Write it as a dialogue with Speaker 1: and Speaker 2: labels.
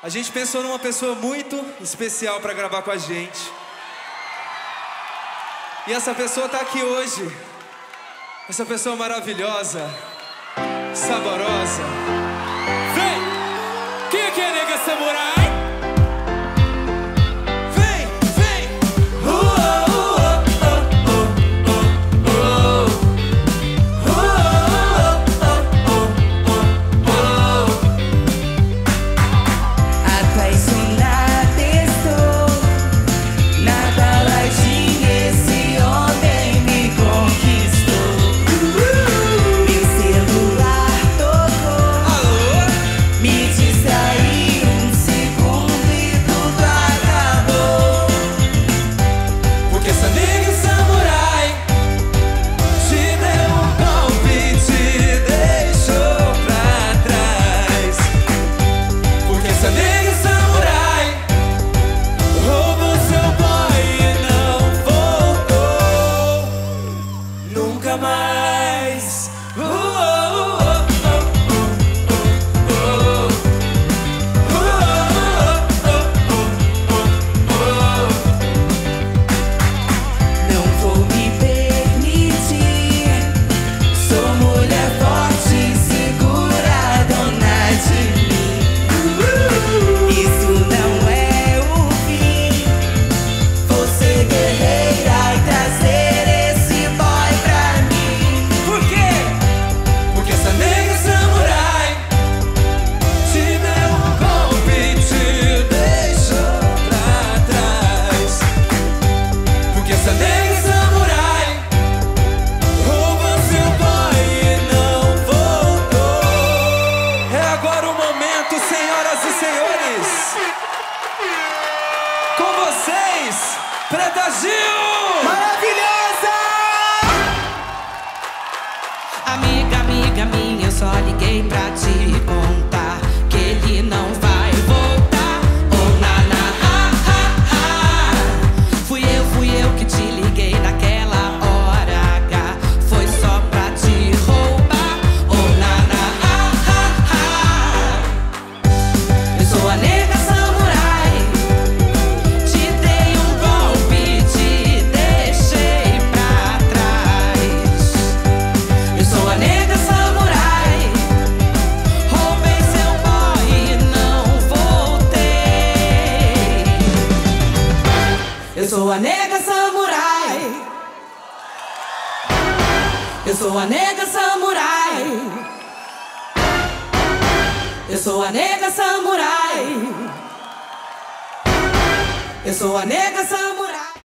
Speaker 1: A gente pensou numa pessoa muito especial pra gravar com a gente. E essa pessoa tá aqui hoje. Essa pessoa maravilhosa, saborosa. Vem! Quem é que é nega samurai? Preta Gil!
Speaker 2: Maravilhosa!
Speaker 3: Amiga minha, eu só liguei pra te contar que ele não vai voltar. Oh, Fui eu que te liguei naquela hora H. Foi só pra te roubar. Oh, Eu sou a nega samurai. Te dei um golpe, te deixei pra trás. Eu sou a nega samurai. Roubei seu boy e não voltei. Eu sou a nega samurai. Eu sou a nega samurai. Eu sou a nega samurai. Eu sou a nega samurai.